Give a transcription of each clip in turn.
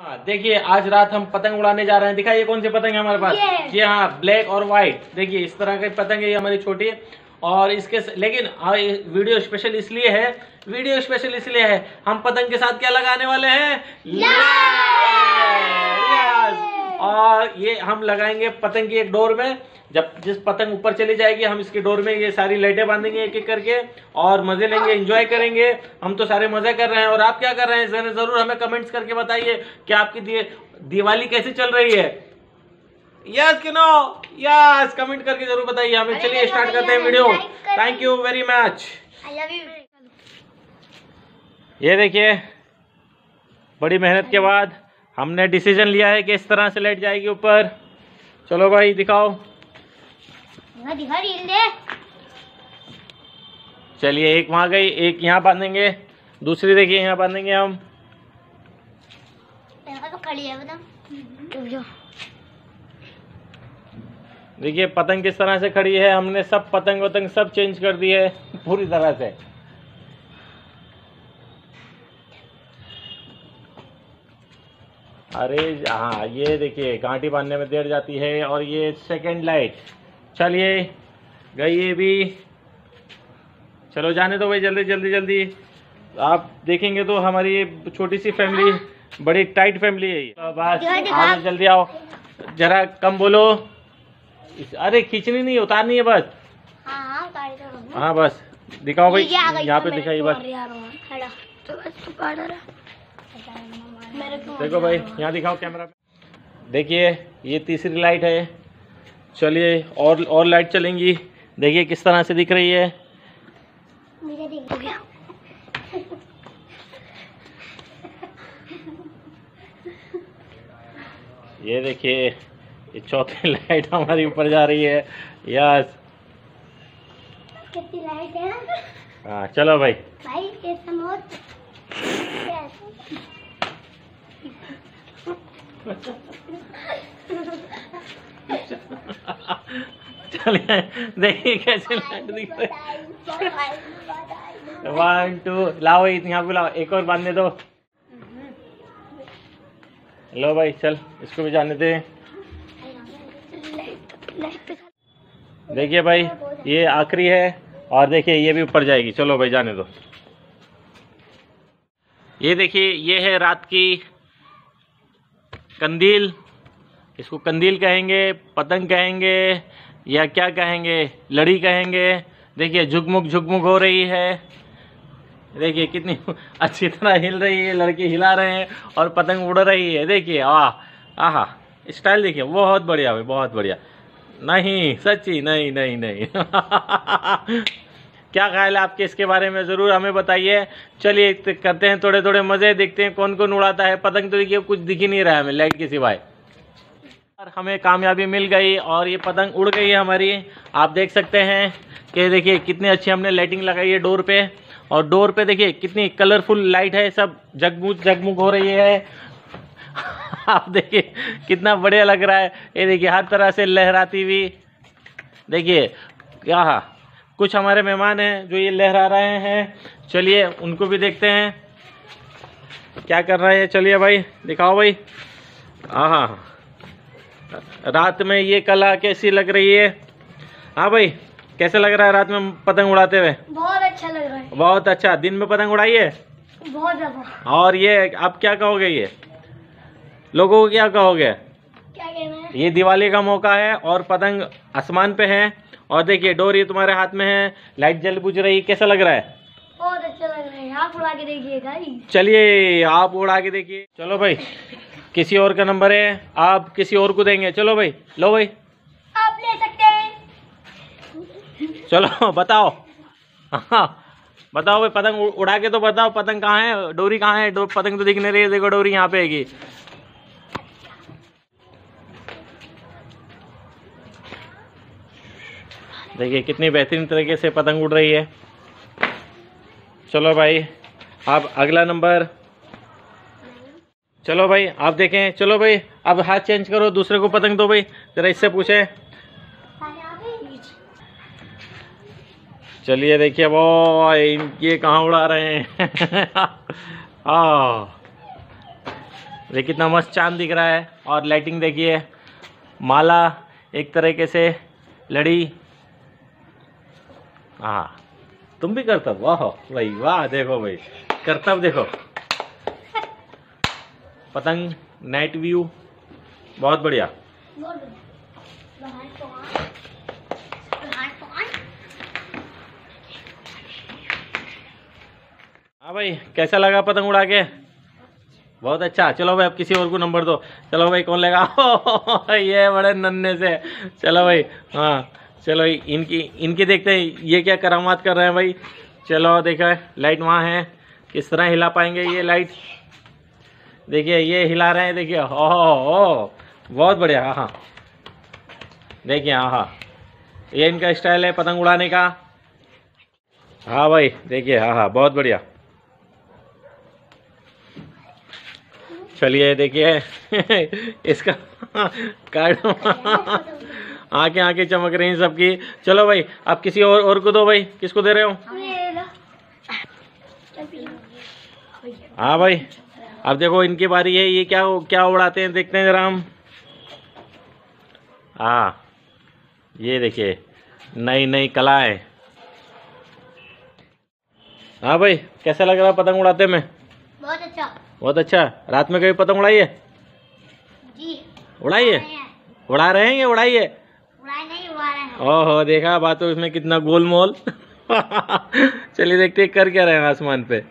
हाँ देखिए, आज रात हम पतंग उड़ाने जा रहे हैं। दिखाइए कौन सी पतंग है हमारे पास। जी हाँ, ब्लैक और व्हाइट। देखिए इस तरह की पतंग है, ये हमारी छोटी है। और इसके लेकिन वीडियो स्पेशल इसलिए है, हम पतंग के साथ क्या लगाने वाले हैं, और ये हम लगाएंगे पतंग की एक डोर में। जब जिस पतंग ऊपर चली जाएगी, हम इसकी डोर में ये सारी लाइटें बांधेंगे एक एक करके, और मजे लेंगे, एंजॉय करेंगे। हम तो सारे मजे कर रहे हैं, और आप क्या कर रहे हैं जरूर हमें कमेंट्स करके बताइए कि आपकी दिवाली कैसी चल रही है। यस कि नो, यस कमेंट करके जरूर बताइए हमें। चलिए स्टार्ट करते हैं video. Thank you very much. ये देखिए, बड़ी मेहनत के बाद हमने डिसीजन लिया है कि इस तरह से लाइट जाएगी ऊपर। चलो भाई दिखाओ। चलिए, एक वहां गई, एक यहाँ बांधेंगे, दूसरी देखिए यहाँ बांधेंगे हम। तो खड़ी है देखिए पतंग किस तरह से खड़ी है। हमने सब पतंग वतंग सब चेंज कर दी है पूरी तरह से। अरे हाँ, ये देखिए गांठी बांधने में देर जाती है। और ये सेकंड लाइट, चलिए गई ये भी। चलो जाने दो भाई, जल्दी जल्दी जल्दी। आप देखेंगे तो हमारी ये छोटी सी फैमिली बड़ी टाइट फैमिली है। बस आओ, जल्दी आओ, जरा कम बोलो। अरे खींचनी नहीं, उतारनी है बस। हाँ बस दिखाओ भाई, यहाँ पे दिखाइए बस। देखो भाई, यहाँ दिखाओ कैमरा में। देखिए ये तीसरी लाइट है। चलिए और लाइट चलेंगी। देखिए किस तरह से दिख रही है। ये देखिए, ये चौथी लाइट हमारी ऊपर जा रही है। यस, कितनी लाइट है। हाँ चलो भाई। चलिए देखिए कैसे लाइट दिख रही है। 1 2 लाओ, यहाँ पे लाओ, एक और बांधने दो। लो भाई चल, इसको भी जाने दे। देखिए भाई, ये आखिरी है, और देखिए ये भी ऊपर जाएगी। चलो भाई जाने दो। ये देखिए, ये है रात की कंदील। इसको कंदील कहेंगे, पतंग कहेंगे, या क्या कहेंगे, लड़ी कहेंगे। देखिए झुकमुक झुकमुक हो रही है। देखिए कितनी अच्छी तरह हिल रही है, लड़के हिला रहे हैं और पतंग उड़ रही है। देखिए आहा, स्टाइल देखिए, बहुत बढ़िया भाई, बहुत बढ़िया। नहीं सच्ची, नहीं नहीं नहीं क्या ख्याल है आपके इसके बारे में, ज़रूर हमें बताइए। चलिए करते हैं थोड़े थोड़े मज़े, देखते हैं कौन कौन उड़ाता है पतंग। तो देखिए कुछ दिख ही नहीं रहा है हमें लाइट के सिवाय। और हमें कामयाबी मिल गई और ये पतंग उड़ गई है हमारी। आप देख सकते हैं कि देखिए कितनी अच्छी हमने लाइटिंग लगाई है डोर पे। और डोर पे देखिए कितनी कलरफुल लाइट है, सब जगमग जगमग हो रही है आप देखिए कितना बढ़िया लग रहा है। ये देखिए हर तरह से लहराती हुई। देखिए क्या, कुछ हमारे मेहमान हैं जो ये लहरा रहे हैं। चलिए उनको भी देखते हैं क्या कर रहे हैं। चलिए भाई दिखाओ भाई। हाँ, रात में ये कला कैसी लग रही है। हाँ भाई, कैसे लग रहा है रात में पतंग उड़ाते हुए। बहुत अच्छा लग रहा है। बहुत अच्छा। दिन में पतंग उड़ाई है बहुत ज्यादा। और ये अब क्या कहोगे, ये लोगों को क्या कहोगे। क्या कहना है, ये दिवाली का मौका है और पतंग आसमान पे है। और देखिए डोर ये तुम्हारे हाथ में है, लाइट जल बुझ रही। कैसा लग रहा है। बहुत अच्छा लग रहा है। आप उड़ा के देखिए गाइस। चलिए आप उड़ा के देखिए। चलो भाई, किसी और का नंबर है, आप किसी और को देंगे। चलो भाई, लो भाई, आप ले सकते हैं। चलो बताओ। हाँ बताओ भाई, पतंग उड़ा के तो बताओ, पतंग कहाँ है, डोरी कहाँ है। पतंग तो दिख नहीं रही है। देखो डोरी यहाँ पे आएगी। देखिए कितनी बेहतरीन तरीके से पतंग उड़ रही है। चलो भाई, आप अगला नंबर। चलो भाई आप देखें। चलो भाई अब हाथ चेंज करो, दूसरे को पतंग दो भाई। जरा इससे पूछे। चलिए देखिए वो ये कहाँ उड़ा रहे हैं देखिए कितना मस्त चांद दिख रहा है। और लाइटिंग देखिए, माला एक तरीके से लड़ी। हाँ, तुम भी करतब, वाह भाई वाह, देखो भाई करतब देखो। पतंग नाइट व्यू बहुत बढ़िया। हाँ भाई, कैसा लगा पतंग उड़ा के? बहुत अच्छा। चलो भाई अब किसी और को नंबर दो। चलो भाई कौन लेगा? ये बड़े नन्हे से। चलो भाई, हाँ चलो इनकी देखते हैं ये क्या करामात कर रहे हैं भाई। चलो देखो लाइट वहाँ है, किस तरह हिला पाएंगे ये लाइट। देखिए ये हिला रहे हैं, देखिए ओह बहुत बढ़िया। हाँ हाँ देखिए, हाँ हाँ ये इनका स्टाइल है पतंग उड़ाने का। हाँ भाई देखिए, हाँ हाँ बहुत बढ़िया। चलिए देखिए इसका कार्ड आंखें आंखें चमक रही हैं सबकी। चलो भाई अब किसी और को दो भाई। किसको दे रहे हो? हाँ भाई अब देखो इनकी बारी है। ये क्या क्या उड़ाते हैं देखते हैं जरा हम। हाँ ये देखिए नई नई कलाएं। हाँ भाई कैसा लग रहा पतंग उड़ाते में? बहुत अच्छा। बहुत अच्छा। रात में कभी पतंग उड़ाई है? जी उड़ाई है। उड़ा रहे हैं या उड़ाई है? उड़ाई नहीं, उड़ा रहे हैं। ओहो देखा बात, तो इसमें कितना गोलमोल। चलिए देखते हैं कर क्या रहे हैं आसमान पे।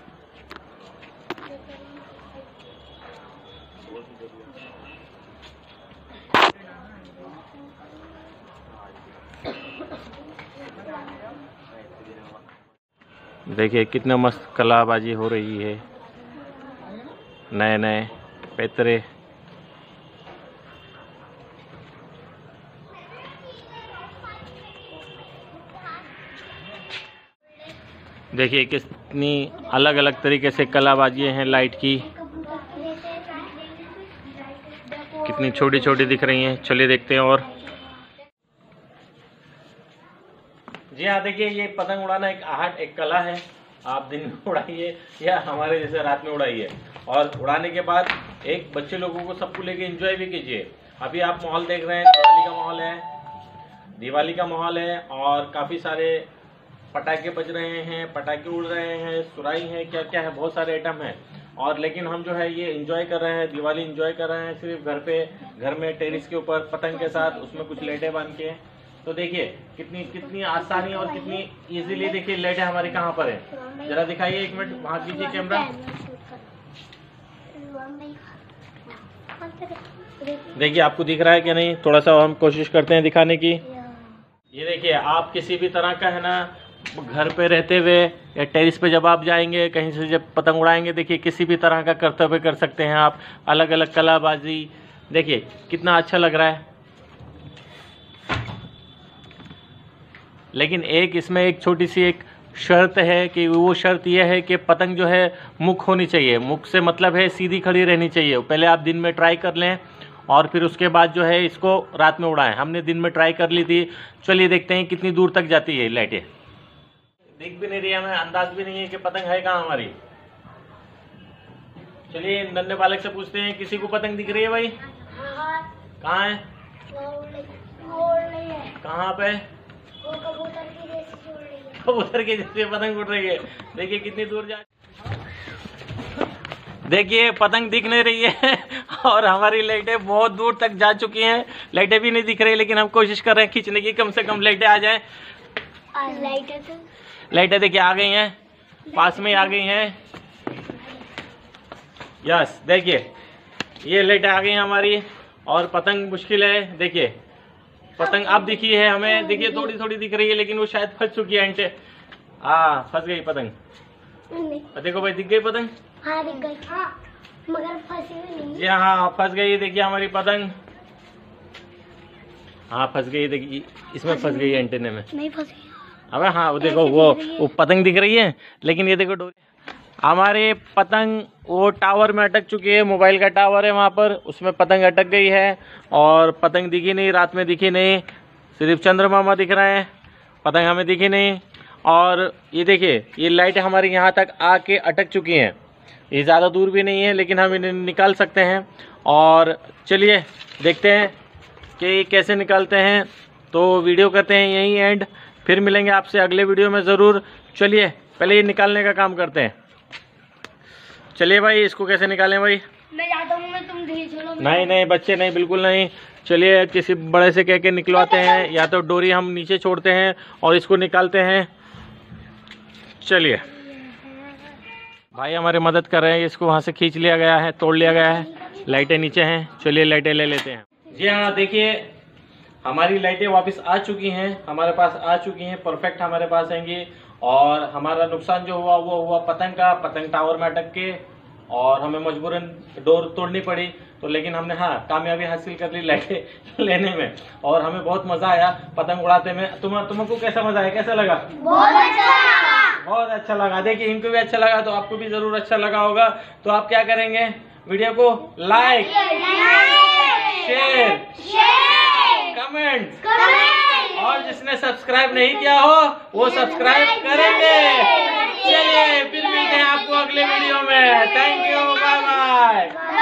देखिए कितना मस्त कलाबाजी हो रही है, नए नए पैतरे। देखिए कितनी अलग अलग तरीके से कलाबाजी हैं लाइट की, कितनी छोटी छोटी दिख रही हैं। चलिए देखते हैं और। जी हाँ देखिए ये पतंग उड़ाना एक आर्ट, एक कला है। आप दिन में उड़ाइए या हमारे जैसे रात में उड़ाइए, और उड़ाने के बाद एक बच्चे लोगों को सबको लेके एंजॉय भी कीजिए। अभी आप माहौल देख रहे हैं, दिवाली का माहौल है, दिवाली का माहौल है और काफ़ी सारे पटाखे बज रहे हैं, पटाखे उड़ रहे हैं, सुराई है, क्या क्या है, बहुत सारे आइटम हैं। और लेकिन हम जो है ये एंजॉय कर रहे हैं, दिवाली एंजॉय कर रहे हैं सिर्फ घर पे, घर में टेरिस के ऊपर पतंग के साथ, उसमें कुछ लाइटें बांध के। तो देखिए कितनी कितनी आसानी और कितनी इजीली। देखिए लाइटें हमारी कहाँ पर है, जरा दिखाइए, एक मिनट वहाँ कीजिए कैमरा। देखिए आपको दिख रहा है कि नहीं, थोड़ा सा हम कोशिश करते हैं दिखाने की। ये देखिए आप किसी भी तरह का है ना, घर पे रहते हुए या टेरिस पे जब आप जाएंगे कहीं से जब पतंग उड़ाएंगे, देखिए किसी भी तरह का कर्तव्य कर सकते हैं आप, अलग अलग कलाबाजी। देखिए कितना अच्छा लग रहा है। लेकिन एक इसमें एक छोटी सी एक शर्त है कि वो शर्त यह है कि पतंग जो है मुख होनी चाहिए। मुख से मतलब है सीधी खड़ी रहनी चाहिए। पहले आप दिन में ट्राई कर लें और फिर उसके बाद जो है इसको रात में उड़ाएं। हमने दिन में ट्राई कर ली थी। चलिए देखते हैं कितनी दूर तक जाती है लाइटें। दिख भी नहीं रही, हमें अंदाज भी नहीं है कि पतंग है कहाँ हमारी। चलिए नन्हे बालक से पूछते हैं, किसी को पतंग दिख रही है भाई? कहाँ है? कहाँ पे? कबूतर की जैसे पतंग उड़ रही है। देखिए कितनी दूर जा, देखिए पतंग दिख नहीं रही है और हमारी लाइटें बहुत दूर तक जा चुकी हैं। लाइटें भी नहीं दिख रही, लेकिन हम कोशिश कर रहे हैं खींचने की, कम से कम लाइटें आ जाएं। लाइटें देखिए आ गई हैं, पास में आ गई हैं। यस देखिए ये लाइटें आ गई हैं हमारी, और पतंग मुश्किल है। देखिए पतंग अब दिखी है हमें, देखिए थोड़ी थोड़ी दिख रही है, लेकिन वो शायद फंस चुकी है एंटे। फंस गई पतंग। देखो भाई दिख गई पतंग। हाँ दिख गई, मगर फंसी नहीं। जी हाँ फंस गई। देखिए हमारी पतंग, हाँ फंस गई। देखिए इसमें फंस गई एंटेने में। नहीं फंसी। अबे हाँ वो देखो वो पतंग दिख रही है, लेकिन ये देखो डोरी। हमारे पतंग वो टावर में अटक चुकी है, मोबाइल का टावर है वहाँ पर, उसमें पतंग अटक गई है और पतंग दिखी नहीं, रात में दिखी नहीं, सिर्फ चंद्रमा दिख रहे हैं, पतंग हमें दिखी नहीं। और ये देखिए ये लाइट हमारी यहाँ तक आके अटक चुकी हैं, ये ज़्यादा दूर भी नहीं है, लेकिन हम इन्हें निकाल सकते हैं। और चलिए देखते हैं कि कैसे निकालते हैं। तो वीडियो करते हैं यहीं एंड, फिर मिलेंगे आपसे अगले वीडियो में ज़रूर। चलिए पहले ये निकालने का काम करते हैं। चलिए भाई, इसको कैसे निकालें भाई? मैं जाता हूँ, मैं तुम धीरे चलो। नहीं नहीं बच्चे नहीं, बिल्कुल नहीं। चलिए किसी बड़े से कह के निकलवाते हैं, या तो डोरी हम नीचे छोड़ते हैं और इसको निकालते हैं। चलिए भाई हमारे मदद कर रहे हैं। इसको वहाँ से खींच लिया गया है, तोड़ लिया गया है। लाइटें नीचे हैं, चलिए लाइटें ले लेते हैं। जी हाँ, देखिए हमारी लाइटें वापस आ चुकी हैं, हमारे पास आ चुकी हैं, परफेक्ट हमारे पास आएंगी। और हमारा नुकसान जो हुआ वो हुआ पतंग का, पतंग टावर में अटक के, और हमें मजबूरन डोर तोड़नी पड़ी। तो लेकिन हमने कामयाबी हासिल कर ली लाइटें लेने में, और हमें बहुत मजा आया पतंग उड़ाते में। तुमको कैसा मजा आया, कैसा लगा? बहुत अच्छा लगा। बहुत अच्छा लगा। देखिए इनको भी अच्छा लगा, तो आपको भी जरूर अच्छा लगा होगा। तो आप क्या करेंगे, वीडियो को लाइक, शेयर, कमेंट, और जिसने सब्सक्राइब नहीं किया हो वो सब्सक्राइब करेंगे। चलिए फिर मिलते हैं आपको अगले वीडियो में। Thank you, bye bye.